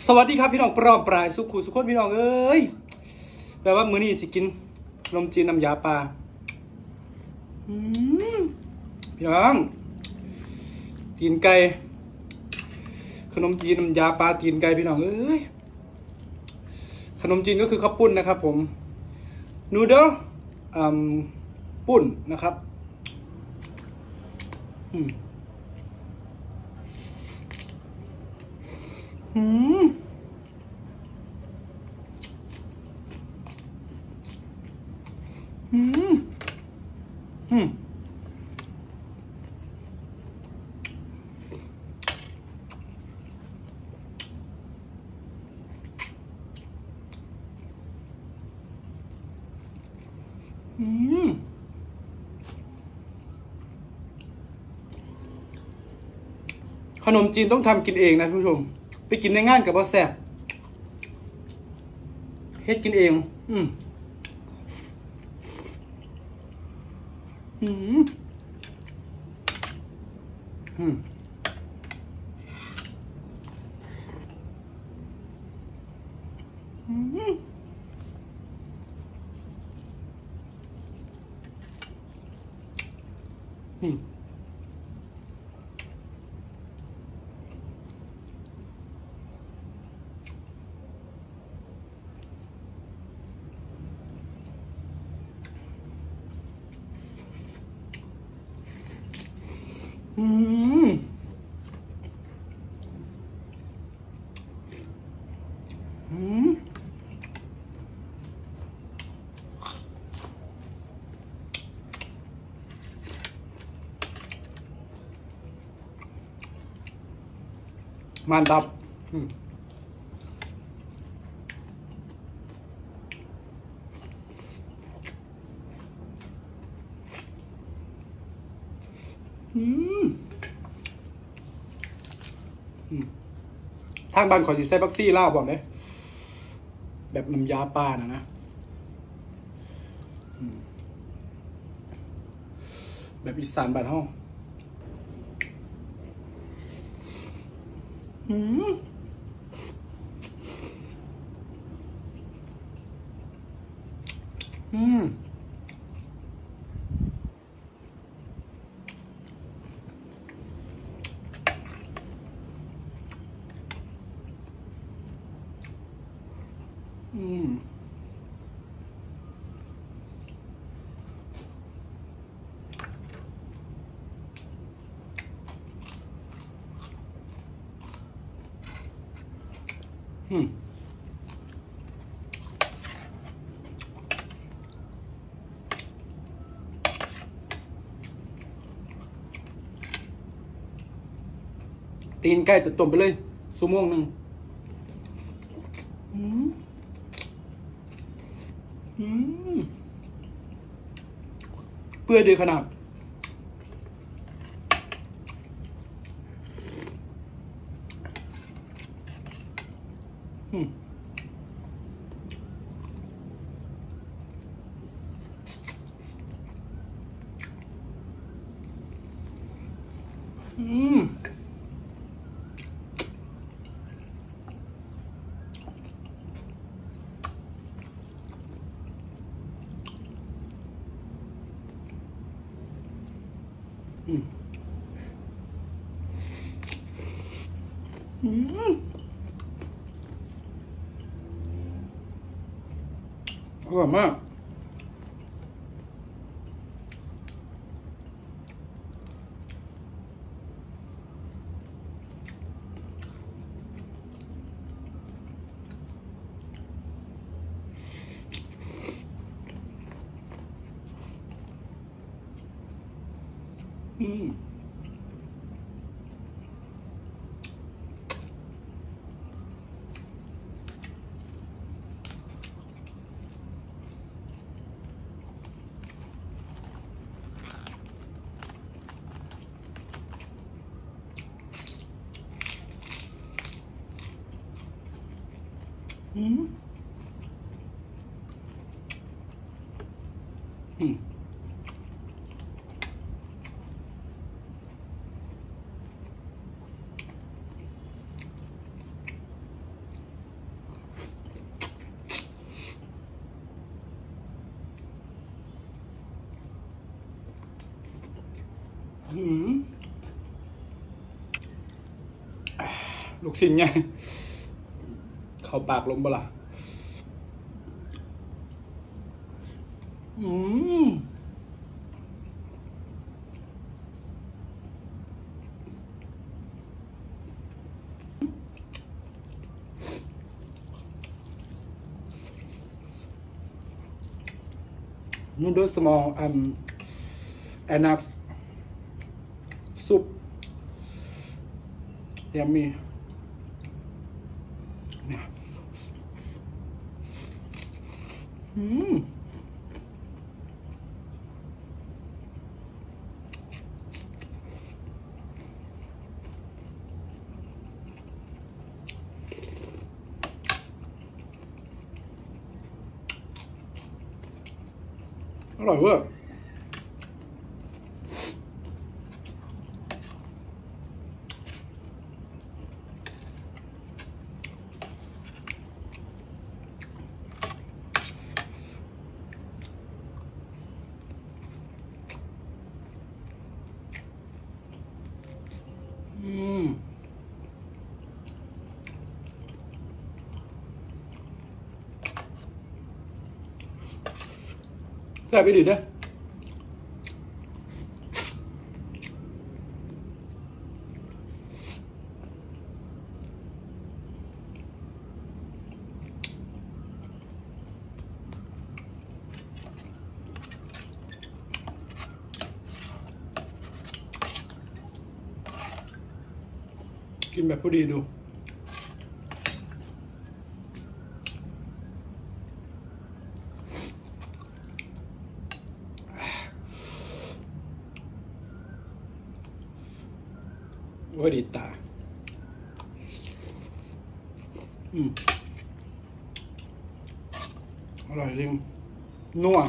สวัสดีครับพี่น้องปรอมปลายสุขุสุขคนพี่น้องเอ้ยแปลว่ามื้อนี้สิกินขนมจีนน้ำยาปลาพี่น้องตีนไก่ขนมจีนน้ำยาปลาตีนไก่พี่น้องเอ้ยขนมจีนก็คือข้าวปุ้นนะครับผมนูเดิลปุ้นนะครับขนมจีนต้องทำกินเองนะทุกผู้ชมไปกินในงานกับว่าแซ่บเฮ็ดกินเองมานดับทางบ้านขอสิใส่บักซี่ลาวบอกเลยแบบน้ำยาปลานะแบบอีสานบ้านเฮาตีนไก่ต้มไปเลยชั่วโมงหนึ่งเปื่อยดีขนาดอร่อยมากกชิ้นไงเข้าปากลงบ่ล่ะnoodle small enough soup yummy เนี่ยอร่อยเว้ยแซ่บไปดิเด้อกินแบบพอดีดูว่าดีตาอร่อยจริงนัว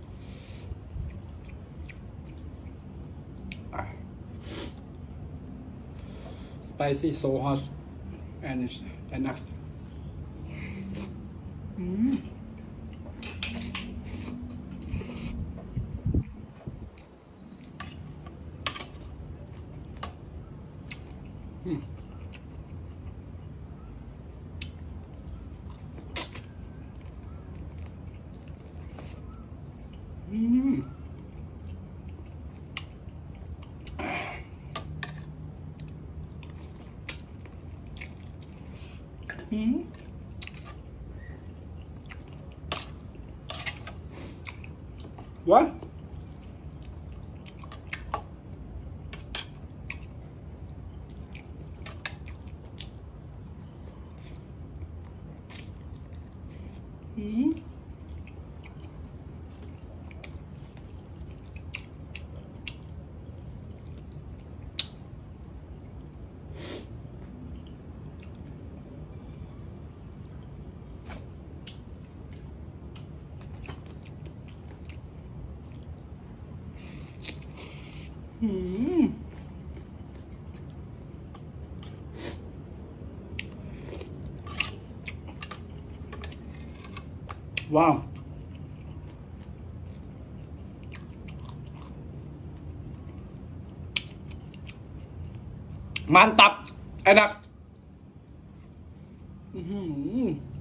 spicy so hot and enough วะว้าวมันตับไอ้นัก